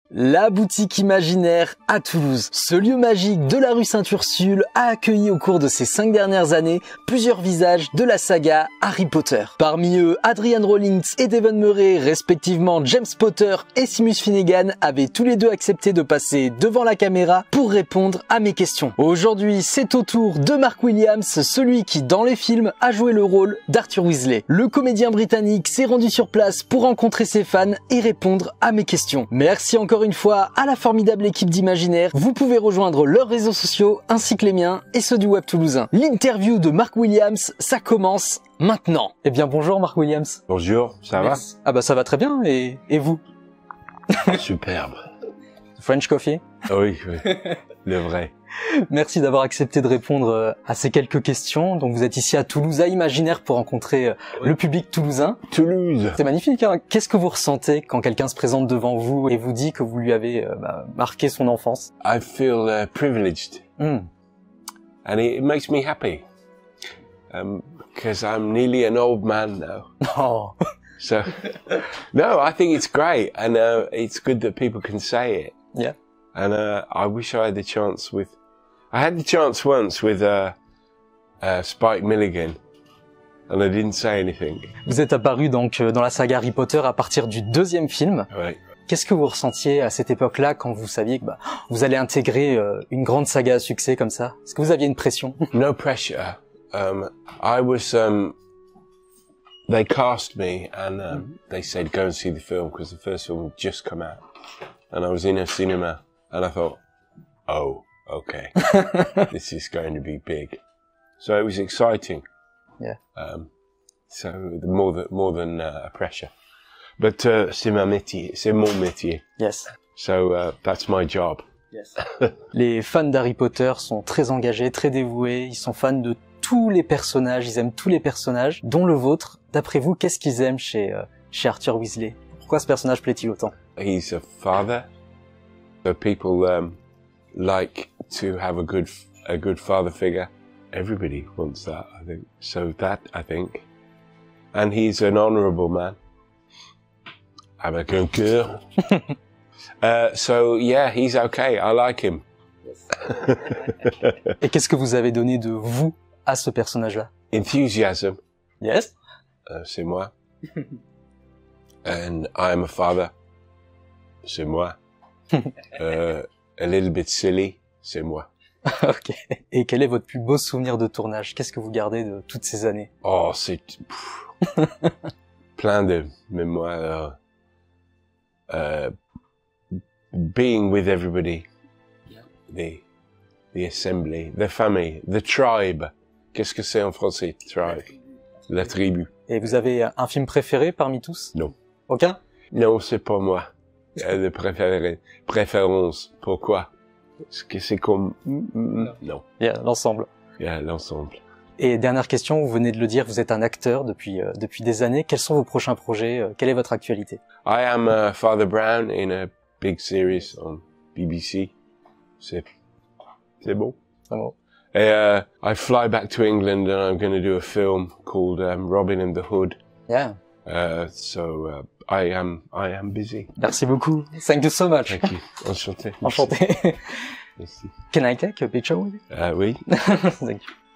La boutique imaginaire à Toulouse. Ce lieu magique de la rue Sainte-Ursule a accueilli au cours de ces 5 dernières années plusieurs visages de la saga Harry Potter. Parmi eux, Adrian Rawlings et Devon Murray, respectivement James Potter et Seamus Finnegan, avaient tous les deux accepté de passer devant la caméra pour répondre à mes questions. Aujourd'hui, c'est au tour de Mark Williams, celui qui dans les films a joué le rôle d'Arthur Weasley. Le comédien britannique s'est rendu sur place pour rencontrer ses fans et répondre à mes questions. Merci encore une fois à la formidable équipe d'Imaginaire. Vous pouvez rejoindre leurs réseaux sociaux ainsi que les miens et ceux du web toulousain. L'interview de Mark Williams, ça commence maintenant. Eh bien bonjour Mark Williams. Bonjour, ça va? Ah bah ça va très bien, et vous? Superbe. French coffee? Oui, le vrai. Merci d'avoir accepté de répondre à ces quelques questions. Donc vous êtes ici à Toulouse, à Imaginaire, pour rencontrer le public toulousain. Toulouse. C'est magnifique, hein. Qu'est-ce que vous ressentez quand quelqu'un se présente devant vous et vous dit que vous lui avez marqué son enfance? I feel privileged. And it makes me happy. Because I'm nearly an old man now. Oh. So, no, I think it's great. And it's good that people can say it. Yeah. And I wish I had the chance with... I had the chance once with Spike Milligan, and I didn't say anything. Vous êtes apparu donc dans la saga Harry Potter à partir du 2e film. Ouais. Qu'est-ce que vous ressentiez à cette époque-là quand vous saviez que vous allez intégrer une grande saga à succès comme ça? Est-ce que vous aviez une pression? No pressure. I was... they cast me and they said go and see the film because the first film had just come out. And I was in a cinema and I thought, oh, okay, this is going to be big. So it was exciting. Yeah. So more than a pressure. But c'est ma métier, c'est mon métier. Yes. So that's my job. Yes. Les fans d'Harry Potter sont très engagés, très dévoués. Ils sont fans de tous les personnages. Ils aiment tous les personnages, dont le vôtre. D'après vous, qu'est-ce qu'ils aiment chez Arthur Weasley? Pourquoi ce personnage plaît-il autant? He's a father. So people like to have a good father figure. Everybody wants that, I think. So that, I think. And he's an honourable man. Avec un cœur. So yeah, he's okay. I like him. Et qu'est-ce que vous avez donné de vous à ce personnage-là? Enthusiasm. Yes. C'est moi. And I am a father. C'est moi. A little bit silly. C'est moi. Ok. Et quel est votre plus beau souvenir de tournage? Qu'est-ce que vous gardez de toutes ces années? Oh, c'est plein de mémoires. Being with everybody. The assembly, the family, the tribe. Qu'est-ce que c'est en français, tribe? La tribu. Et vous avez un film préféré parmi tous? Non. Aucun? Non, c'est pas moi. De préférence. Pourquoi? Parce que c'est comme... Non. Yeah, l'ensemble. Yeah, l'ensemble. Et dernière question, vous venez de le dire, vous êtes un acteur depuis des années. Quels sont vos prochains projets? Quelle est votre actualité? I am Father Brown in a big series on BBC. C'est beau. C'est bon. I fly back to England and I'm going to do a film called Robin and the Hood. Yeah. So I am busy. Merci beaucoup. Thank you so much. Thank you. Enchanté. Enchanté. Merci. Can I take a picture with you? Oui. Thank you.